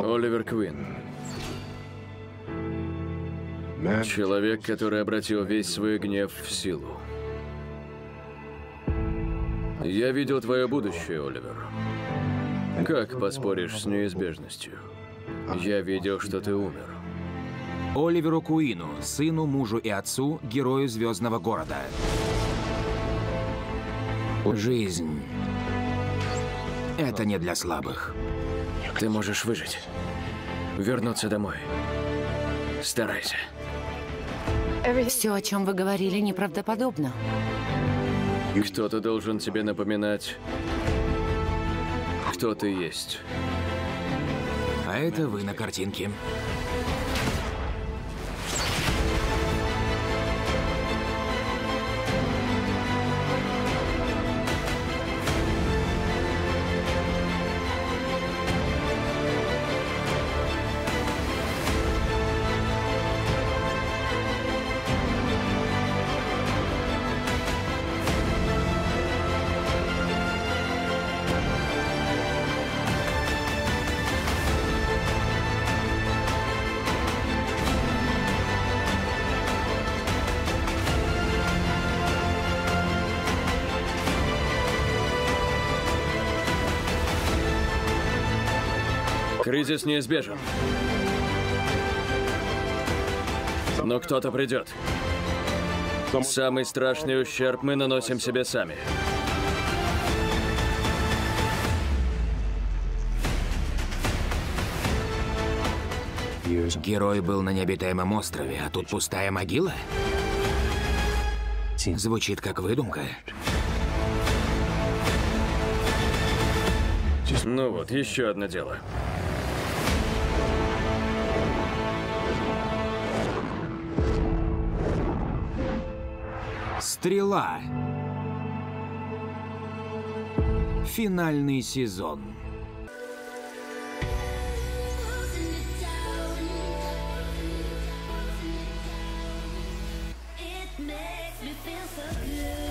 Оливер Квин. Человек, который обратил весь свой гнев в силу. Я видел твое будущее, Оливер. Как поспоришь с неизбежностью? Я видел, что ты умер. Оливеру Куину, сыну, мужу и отцу, герою Звездного города. Жизнь — это не для слабых. Ты можешь выжить. Вернуться домой. Старайся. Все, о чем вы говорили, неправдоподобно. Кто-то должен тебе напоминать, кто ты есть. А это вы на картинке. Кризис неизбежен. Но кто-то придет. Самый страшный ущерб мы наносим себе сами. Герой был на необитаемом острове, а тут пустая могила? Звучит как выдумка. Ну вот, еще одно дело. Стрела. Финальный сезон. It makes me feel so good.